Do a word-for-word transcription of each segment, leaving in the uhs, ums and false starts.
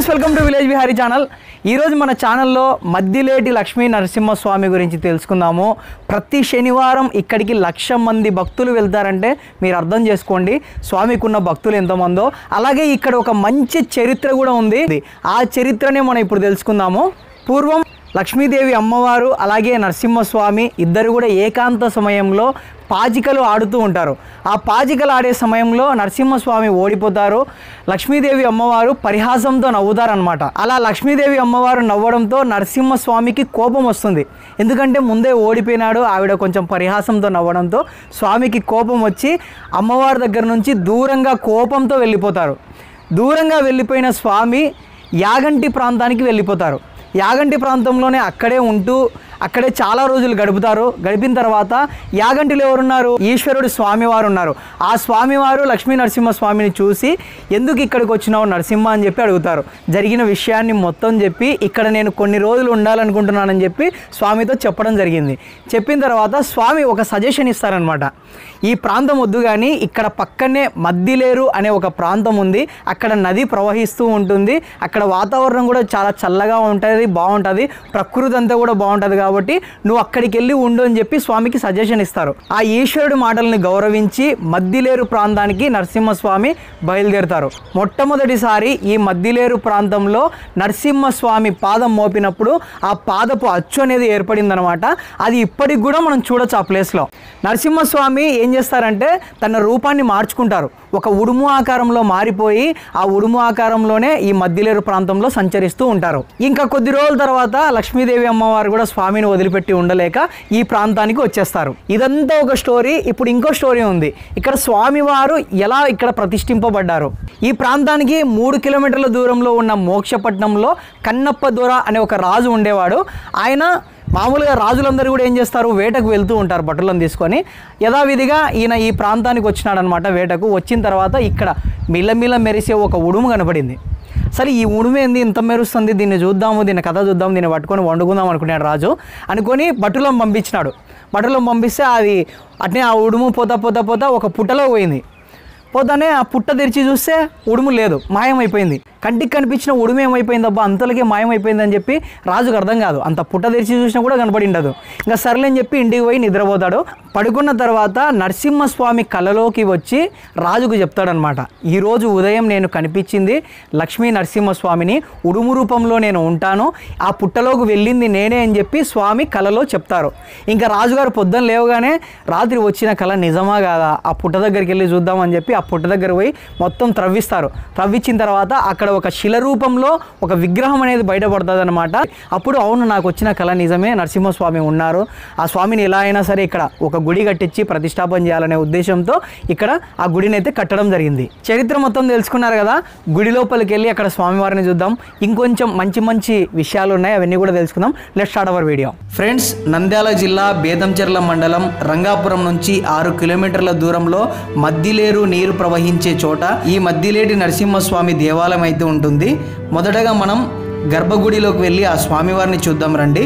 Friends welcome to village Vihari channel. ఈరోజు మన ఛానల్లో మద్దిలేటి లక్ష్మీ నరసింహస్వామి గురించి తెలుసుకుందాము. ప్రతి శనివారం ఇక్కడికి లక్ష మంది భక్తులు వెళ్తారంటే మీరు అర్థం చేసుకోండి స్వామికి ఉన్న భక్తులు ఎంతమందో. అలాగే ఇక్కడ ఒక మంచి చరిత్ర కూడా ఉంది. ఆ చరిత్రనే మనం ఇప్పుడు తెలుసుకుందాము. పూర్వం లక్ష్మీదేవి అమ్మవారు అలాగే నరసింహస్వామి ఇద్దరు కూడా ఏకాంత సమయంలో పాజికలు ఆడుతూ ఉంటారు. ఆ పాజికలు ఆడే సమయంలో నరసింహస్వామి ఓడిపోతారు. లక్ష్మీదేవి అమ్మవారు పరిహాసంతో నవ్వుతారనమాట. అలా లక్ష్మీదేవి అమ్మవారు నవ్వడంతో నరసింహస్వామికి కోపం వస్తుంది. ఎందుకంటే ముందే ఓడిపోయినాడు, ఆవిడ కొంచెం పరిహాసంతో నవ్వడంతో స్వామికి కోపం వచ్చి అమ్మవారి దగ్గర నుంచి దూరంగా కోపంతో వెళ్ళిపోతారు. దూరంగా వెళ్ళిపోయిన స్వామి యాగంటి ప్రాంతానికి వెళ్ళిపోతారు. యాగంటి ప్రాంతంలోనే అక్కడే ఉంటూ అక్కడే చాలా రోజులు గడుపుతారు. గడిపిన తర్వాత యాగంటిలో ఎవరున్నారు? ఈశ్వరుడు స్వామివారు ఉన్నారు. ఆ స్వామివారు లక్ష్మీ నరసింహస్వామిని చూసి ఎందుకు ఇక్కడికి వచ్చినావు నరసింహ అని చెప్పి అడుగుతారు. జరిగిన విషయాన్ని మొత్తం చెప్పి ఇక్కడ నేను కొన్ని రోజులు ఉండాలనుకుంటున్నానని చెప్పి స్వామితో చెప్పడం జరిగింది. చెప్పిన తర్వాత స్వామి ఒక సజెషన్ ఇస్తారనమాట. ఈ ప్రాంతం వద్దు కానీ ఇక్కడ పక్కనే మద్దిలేరు అనే ఒక ప్రాంతం ఉంది. అక్కడ నది ప్రవహిస్తూ ఉంటుంది. అక్కడ వాతావరణం కూడా చాలా చల్లగా ఉంటుంది, బాగుంటుంది. ప్రకృతి అంతా కూడా బాగుంటుంది. కాబట్టి నువ్వు అక్కడికి వెళ్ళి ఉండు అని చెప్పి స్వామికి సజెషన్ ఇస్తారు. ఆ ఈశ్వరుడు మాటల్ని గౌరవించి మద్దిలేరు ప్రాంతానికి నరసింహస్వామి బయలుదేరుతారు. మొట్టమొదటిసారి ఈ మద్దిలేరు ప్రాంతంలో నరసింహస్వామి పాదం మోపినప్పుడు ఆ పాదపు అచ్చు అనేది ఏర్పడిందనమాట. అది ఇప్పటికి కూడా మనం చూడొచ్చు. ఆ ప్లేస్లో నరసింహస్వామి ఏం చేస్తారంటే తన రూపాన్ని మార్చుకుంటారు. ఒక ఉడుము ఆకారంలో మారిపోయి ఆ ఉడుము ఆకారంలోనే ఈ మద్దిలేరు ప్రాంతంలో సంచరిస్తూ ఉంటారు. ఇంకా కొద్ది రోజుల తర్వాత లక్ష్మీదేవి అమ్మవారు కూడా స్వామిని వదిలిపెట్టి ఉండలేక ఈ ప్రాంతానికి వచ్చేస్తారు. ఇదంతా ఒక స్టోరీ. ఇప్పుడు ఇంకో స్టోరీ ఉంది. ఇక్కడ స్వామివారు ఎలా ఇక్కడ ప్రతిష్ఠింపబడ్డారు. ఈ ప్రాంతానికి మూడు కిలోమీటర్ల దూరంలో ఉన్న మోక్షపట్నంలో కన్నప్ప దొర అనే ఒక రాజు ఉండేవాడు. ఆయన మామూలుగా రాజులందరూ కూడా ఏం చేస్తారు, వేటకు వెళ్తూ ఉంటారు బట్టలను తీసుకొని. యథావిధిగా ఈయన ఈ ప్రాంతానికి వచ్చినాడనమాట వేటకు. వచ్చిన తర్వాత ఇక్కడ మిల్లమిల్ల మెరిసే ఒక ఉడుము కనపడింది. సరే ఈ ఉడుము ఏంది ఇంత మెరుస్తుంది, దీన్ని చూద్దాము, దీన్ని కథ చూద్దాం, దీన్ని పట్టుకొని వండుకుందాం అనుకున్నాడు రాజు. అనుకొని భటులను పంపించినాడు. భటులను పంపిస్తే అది అట్నే ఆ ఉడుము పోతా పోతా పోతా ఒక పుట్టలో పోయింది. పోతానే ఆ పుట్ట తెరిచి చూస్తే ఉడుము లేదు, మాయమైపోయింది. కంటికి కనిపించిన ఉడుము ఏమైపోయింది అబ్బా, అంతలకే మాయమైపోయింది అని చెప్పి రాజుకు అర్థం కాదు. అంత పుట్ట తెరిచి చూసినా కూడా కనపడి ఉండదు. ఇంకా సర్లేని చెప్పి ఇంటికి పోయి నిద్రపోతాడు. పడుకున్న తర్వాత నరసింహస్వామి కలలోకి వచ్చి రాజుకు చెప్తాడనమాట. ఈరోజు ఉదయం నేను కనిపించింది లక్ష్మీ నరసింహస్వామిని, ఉడుము రూపంలో నేను ఉంటాను, ఆ పుట్టలోకి వెళ్ళింది నేనే అని చెప్పి స్వామి కలలో చెప్తారు. ఇంకా రాజుగారు పొద్దున లేవగానే రాత్రి వచ్చిన కళ నిజమా కాదా, ఆ పుట్ట దగ్గరికి వెళ్ళి చూద్దామని చెప్పి ఆ పుట్ట దగ్గర పోయి మొత్తం త్రవ్విస్తారు. త్రవ్వించిన తర్వాత అక్కడ ఒక శిల రూపంలో ఒక విగ్రహం అనేది బయటపడుతుంది అనమాట. అప్పుడు అవును నాకు వచ్చిన కళ నిజమే, నరసింహస్వామి ఉన్నారు, ఆ స్వామిని ఎలా అయినా సరే ఇక్కడ ఒక గుడి కట్టించి ప్రతిష్టాపన చేయాలనే ఉద్దేశంతో ఇక్కడ ఆ గుడిని అయితే కట్టడం జరిగింది. చరిత్ర మొత్తం తెలుసుకున్నారు కదా. గుడి లోపలికి వెళ్ళి అక్కడ స్వామివారిని చూద్దాం. ఇంకొంచెం మంచి మంచి విషయాలు ఉన్నాయి, అవన్నీ కూడా తెలుసుకుందాం. Let's start our video. Friends, Nandyal జిల్లా బేదంచెర్ల మండలం రంగాపురం నుంచి ఆరు కిలోమీటర్ల దూరంలో మద్దిలేరు నీరు ప్రవహించే చోట ఈ మద్దిలేటి నరసింహస్వామి దేవాలయం అయితే ఉంటుంది. మొదటగా మనం గర్భగుడిలోకి వెళ్ళి ఆ స్వామివారిని చూద్దాం రండి.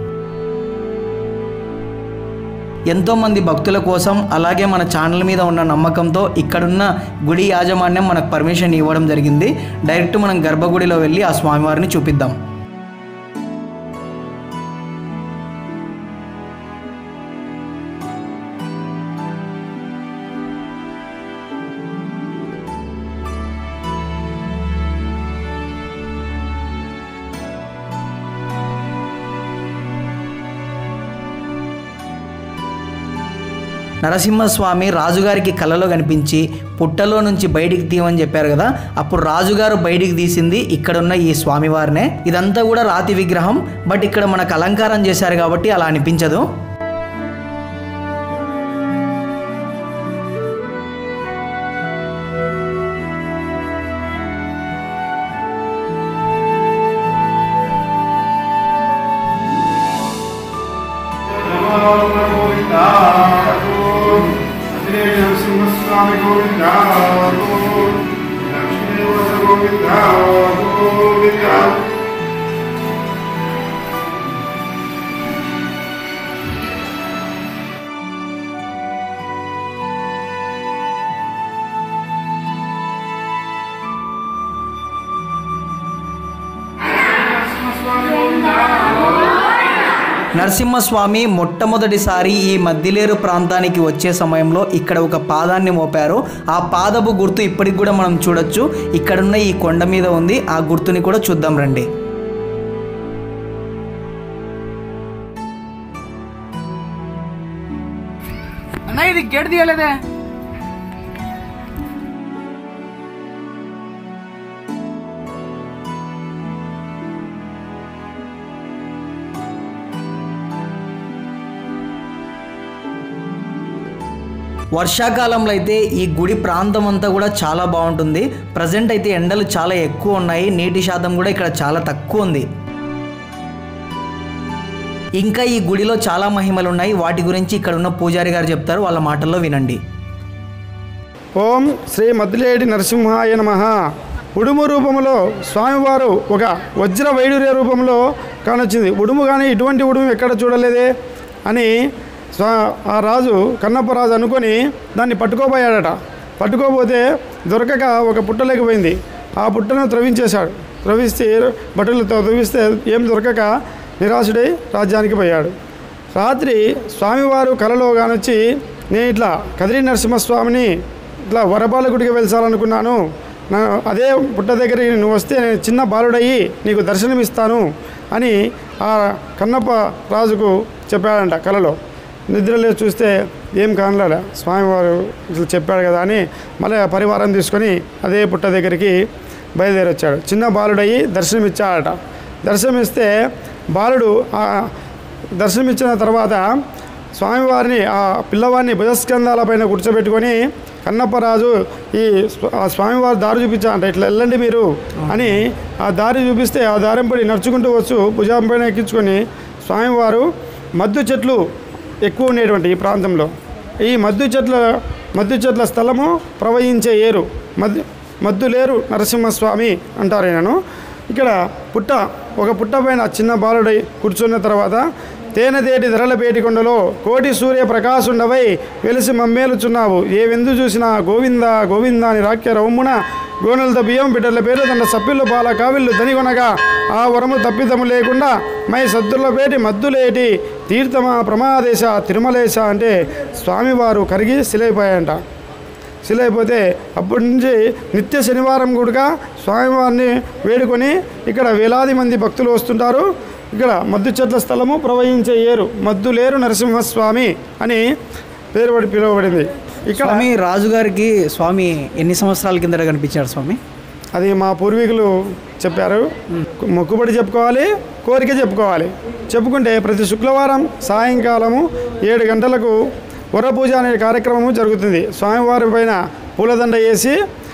ఎంతోమంది భక్తుల కోసం అలాగే మన ఛానల్ మీద ఉన్న నమ్మకంతో ఇక్కడున్న గుడి యాజమాన్యం మనకు పర్మిషన్ ఇవ్వడం జరిగింది. డైరెక్ట్ మనం గర్భగుడిలో వెళ్ళి ఆ స్వామివారిని చూపిద్దాం. నరసింహస్వామి రాజుగారికి కలలో కనిపించి పుట్టలో నుంచి బయటికి తీయమని చెప్పారు కదా. అప్పుడు రాజుగారు బయటికి తీసింది ఇక్కడున్న ఈ స్వామివారినే. ఇదంతా కూడా రాతి విగ్రహం, బట్ ఇక్కడ మనకు అలంకారం చేశారు కాబట్టి అలా అనిపించదు. Swami Govinda, Lakshmi Govinda, Govinda. Narasimhaswamy మొట్టమొదటిసారి ఈ మద్దిలేరు ప్రాంతానికి వచ్చే సమయంలో ఇక్కడ ఒక పాదాన్ని మోపారు. ఆ పాదపు గుర్తు ఇప్పటికి కూడా మనం చూడొచ్చు. ఇక్కడున్న ఈ కొండ మీద ఉంది. ఆ గుర్తుని కూడా చూద్దాం రండి. అన్న ఇది గేట్ తీయలేదే. వర్షాకాలంలో అయితే ఈ గుడి ప్రాంతం అంతా కూడా చాలా బాగుంటుంది. ప్రజెంట్ అయితే ఎండలు చాలా ఎక్కువ ఉన్నాయి. నీటి శాతం కూడా ఇక్కడ చాలా తక్కువ ఉంది. ఇంకా ఈ గుడిలో చాలా మహిమలు ఉన్నాయి. వాటి గురించి ఇక్కడ ఉన్న పూజారి గారు చెప్తారు. వాళ్ళ మాటల్లో వినండి. ఓం శ్రీ మద్దిలేటి నరసింహాయ నమః. ఉడుము రూపంలో స్వామివారు ఒక వజ్ర వైడూర్య రూపంలో కానొచ్చింది. ఉడుము కానీ ఇటువంటి ఉడుము ఎక్కడ చూడలేదే అని స్వా ఆ రాజు కన్నప్ప రాజు అనుకొని దాన్ని పట్టుకోపోయాడట. పట్టుకోపోతే దొరకక ఒక పుట్టలోకి పోయింది. ఆ పుట్టను త్రవించేశాడు. త్రవిస్తే బట్టలతో త్రవిస్తే ఏం దొరకక నిరాశుడై రాజ్యానికి పోయాడు. రాత్రి స్వామివారు కలలో కానొచ్చి, నేను ఇట్లా కదిరి నరసింహస్వామిని ఇట్లా వరపాలకుడికి వెళ్తాలనుకున్నాను, నా అదే పుట్ట దగ్గరికి నువ్వు వస్తే నేను చిన్న బాలుడయ్యి నీకు దర్శనమిస్తాను అని ఆ కన్నప్ప రాజుకు చెప్పాడంట కలలో. నిద్రలో చూస్తే ఏం కానలే, స్వామివారు ఇట్లా చెప్పాడు కదా అని మళ్ళీ పరివారం తీసుకొని అదే పుట్ట దగ్గరికి బయలుదేరి వచ్చాడు. చిన్న బాలుడయ్యి దర్శనమిచ్చాడట. దర్శనమిస్తే బాలుడు ఆ దర్శనమిచ్చిన తర్వాత స్వామివారిని ఆ పిల్లవాడిని భుజస్కంధాల పైన కూర్చోబెట్టుకొని కన్నప్పరాజు ఈ ఆ స్వామివారి దారి చూపించాలంట. ఇట్లా వెళ్ళండి మీరు అని ఆ దారి చూపిస్తే ఆ దారింపడి నడుచుకుంటూ వచ్చు భుజం పైన ఎక్కించుకొని స్వామివారు మద్దు చెట్లు ఎక్కువ ఉండేటువంటి ఈ ప్రాంతంలో ఈ మద్దు చెట్ల మద్దు చెట్ల స్థలము ప్రవహించే ఏరు మద్దు మద్దులేరు నరసింహస్వామి అంటారు. నేను ఇక్కడ పుట్ట ఒక పుట్ట పైన చిన్న బాలుడై కూర్చున్న తర్వాత తేనెతేటి ధరల పేటికొండలో కోటి సూర్య ప్రకాశుండవై వెలిసి మమ్మేలుచున్నావు, ఏ వెందు చూసినా గోవింద గోవింద అని రాక్య రౌమున గోనెలతో బియ్యం బిడ్డల పేరు దండ సప్పిళ్ళు పాల కావిళ్ళు దనిగొనగా ఆ వరము తప్పిదము లేకుండా మై సద్దుల పేటి మద్దులేటి తీర్థమా ప్రమాదేశ తిరుమలేశ అంటే స్వామివారు కరిగి శిలైపోయాయంట. శిలైపోతే అప్పటి నుంచి నిత్య శనివారం కూడా స్వామివారిని వేడుకొని ఇక్కడ వేలాది మంది భక్తులు వస్తుంటారు. ఇక్కడ మద్దు చెట్ల స్థలము ప్రవహించే ఏరు మద్దులేరు నరసింహస్వామి అని పేరు పడి పిలువబడింది. ఇక్కడ స్వామి రాజుగారికి స్వామి ఎన్ని సంవత్సరాల కింద కనిపించారు స్వామి? అది మా పూర్వీకులు చెప్పారు. మొక్కుబడి చెప్పుకోవాలి, కోరిక చెప్పుకోవాలి. చెప్పుకుంటే ప్రతి శుక్రవారం సాయంకాలము ఏడు గంటలకు వరపూజ అనే కార్యక్రమము జరుగుతుంది. స్వామివారి పైన పూలదండ వేసి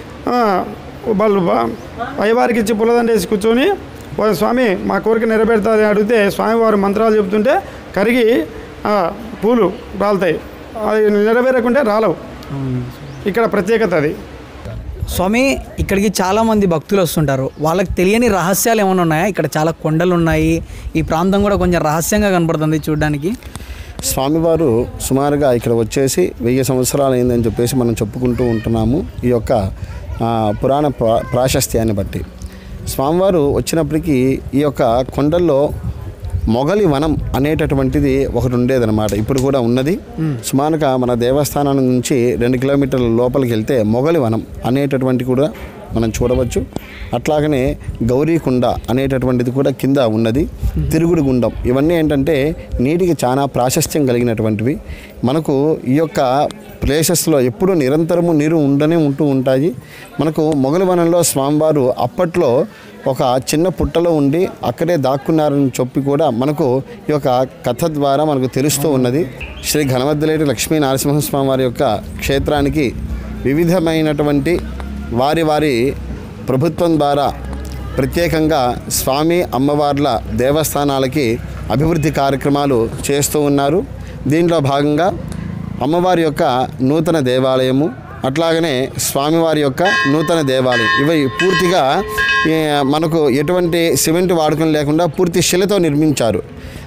వాళ్ళు అయ్యవారికి ఇచ్చి పూలదండ వేసి కూర్చొని స్వామి మా కోరిక నెరవేరుతుంది అడిగితే స్వామివారు మంత్రాలు చెబుతుంటే కరిగి పూలు రాలుతాయి. అది నెరవేరకుంటే రాలవు. ఇక్కడ ప్రత్యేకత అది. స్వామి ఇక్కడికి చాలామంది భక్తులు వస్తుంటారు. వాళ్ళకి తెలియని రహస్యాలు ఏమైనా ఉన్నాయా? ఇక్కడ చాలా కొండలు ఉన్నాయి. ఈ ప్రాంతం కూడా కొంచెం రహస్యంగా కనపడుతుంది చూడడానికి. స్వామివారు సుమారుగా ఇక్కడ వచ్చేసి వెయ్యి సంవత్సరాలు అయిందని చెప్పేసి మనం చెప్పుకుంటూ ఉంటున్నాము. ఈ యొక్క పురాణ ప్రా ప్రాశస్త్యాన్ని బట్టి స్వామివారు వచ్చినప్పటికీ ఈ యొక్క కొండల్లో మొగలి వనం అనేటటువంటిది ఒకటి ఉండేదన్నమాట. ఇప్పుడు కూడా ఉన్నది. సుమారుగా మన దేవస్థానం నుంచి రెండు కిలోమీటర్ల లోపలికి వెళ్తే మొగలి వనం అనేటటువంటి కూడా మనం చూడవచ్చు. అట్లాగనే గౌరీకుండ అనేటటువంటిది కూడా కింద ఉన్నది. తిరుగుడు గుండం ఇవన్నీ ఏంటంటే నీటికి చాలా ప్రాశస్త్యం కలిగినటువంటివి. మనకు ఈ యొక్క ప్లేసెస్లో ఎప్పుడూ నిరంతరము నీరు ఉండనే ఉంటూ ఉంటాయి. మనకు మొగలి వనంలో స్వామివారు అప్పట్లో ఒక చిన్న పుట్టలో ఉండి అక్కడే దాక్కున్నారని చెప్పి కూడా మనకు ఈ యొక్క కథ ద్వారా మనకు తెలుస్తూ ఉన్నది. శ్రీ ఘనమద్దిలేటి లక్ష్మీ నరసింహస్వామి వారి యొక్క క్షేత్రానికి వివిధమైనటువంటి వారి వారి ప్రభుత్వం ద్వారా ప్రత్యేకంగా స్వామి అమ్మవార్ల దేవస్థానాలకి అభివృద్ధి కార్యక్రమాలు చేస్తూ ఉన్నారు. దీంట్లో భాగంగా అమ్మవారి యొక్క నూతన దేవాలయము, అట్లాగనే స్వామివారి యొక్క నూతన దేవాలయం ఇవి పూర్తిగా మనకు ఎటువంటి సిమెంట్ వాడకం లేకుండా పూర్తి శిలతో నిర్మించారు.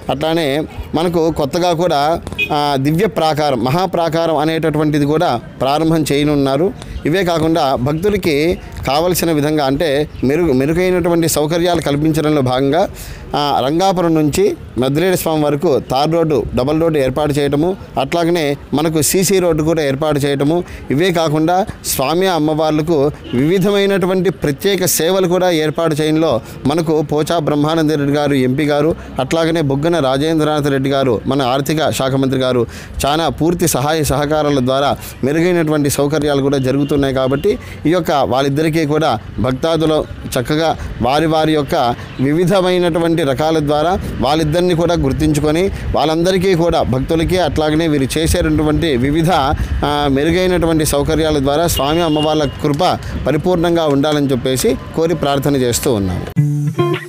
అట్లానే మనకు కొత్తగా కూడా ఆ, దివ్య ప్రాకారం మహాప్రాకారం అనేటటువంటిది కూడా ప్రారంభం చేయనున్నారు. ఇవే కాకుండా భక్తులకి కావలసిన విధంగా అంటే మెరుగు మెరుగైనటువంటి సౌకర్యాలు కల్పించడంలో భాగంగా ఆ, రంగాపురం నుంచి మద్దిలేటి స్వామి వరకు తార్ రోడ్డు డబల్ రోడ్డు ఏర్పాటు చేయటము, అట్లాగనే మనకు సీసీ రోడ్డు కూడా ఏర్పాటు చేయటము. ఇవే కాకుండా స్వామి అమ్మవార్లకు వివిధమైనటువంటి ప్రత్యేక సేవలు కూడా ఏర్పాటు చేయడంలో మనకు పోచా బ్రహ్మానంద రెడ్డి గారు ఎంపీ గారు, అట్లాగనే బుగ్గన రాజేంద్రనాథ్ రెడ్డి గారు మన ఆర్థిక శాఖ మంత్రి గారు చాలా పూర్తి సహాయ సహకారాల ద్వారా మెరుగైనటువంటి సౌకర్యాలు కూడా జరుగుతున్నాయి. కాబట్టి ఈ యొక్క వాళ్ళిద్దరికీ కూడా భక్తాదులు చక్కగా వారి వారి యొక్క వివిధమైనటువంటి రకాల ద్వారా వాళ్ళిద్దరిని కూడా గుర్తించుకొని వాళ్ళందరికీ కూడా భక్తులకి అట్లాగనే వీరు చేసేటటువంటి వివిధ ఆ, మెరుగైనటువంటి సౌకర్యాల ద్వారా స్వామి అమ్మవార్ల కృప పరిపూర్ణంగా ఉండాలని చెప్పేసి కోరి ప్రార్థన చేస్తూ ఉన్నాము.